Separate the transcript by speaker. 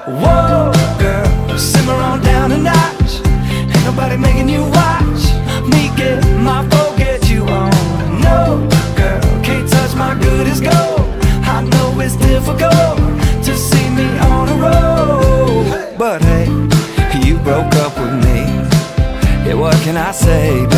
Speaker 1: Whoa, girl, simmer on down a notch. Ain't nobody making you watch me get my forget you on. No, girl, can't touch my good as gold. I know it's difficult to see me on a roll, but hey, you broke up with me. Yeah, what can I say?